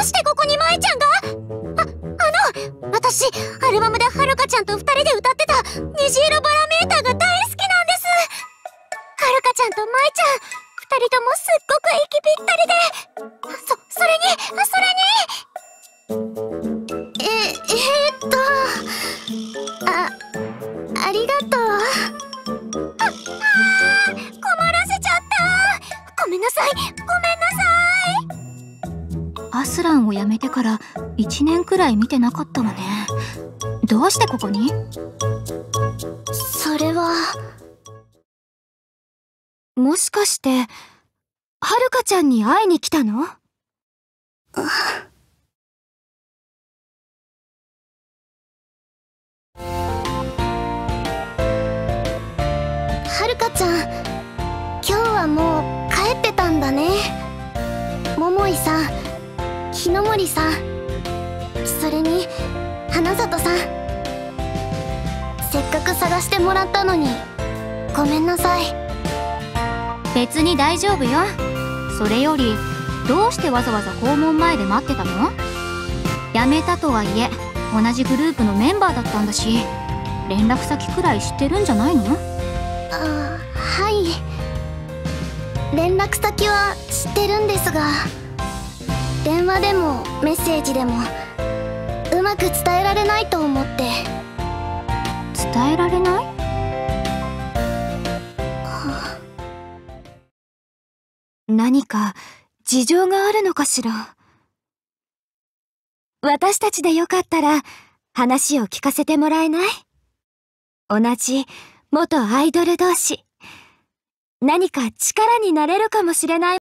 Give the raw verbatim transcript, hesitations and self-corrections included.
してここに舞ちゃんが？あ、あの、私、アルバムではるかちゃんと二人で歌ってた虹色バラメーターが大好きなんです。はるかちゃんと舞ちゃん、二人ともすっごく息ぴったりで、そ、それに、それに、え、えー、っと、あ、ありがとう。あ、あー、困らせちゃった。ごめんなさい、ごめんなさい。 アスランを辞めてからいちねんくらい見てなかったわね。どうしてここに？ それは、 もしかしてはるかちゃんに会いに来たの？ はるかちゃん、今日はもう帰ってたんだね。桃井さん、日の森さん、それに花里さん、せっかく探してもらったのにごめんなさい。 別に大丈夫よ。それよりどうしてわざわざ校門前で待ってたの？辞めたとはいえ同じグループのメンバーだったんだし、連絡先くらい知ってるんじゃないの？ あ、はい、連絡先は知ってるんですが、電話でもメッセージでもうまく伝えられないと思って。 伝えられない？ はあ、 何か事情があるのかしら。私たちでよかったら話を聞かせてもらえない？同じ元アイドル同士、何か力になれるかもしれない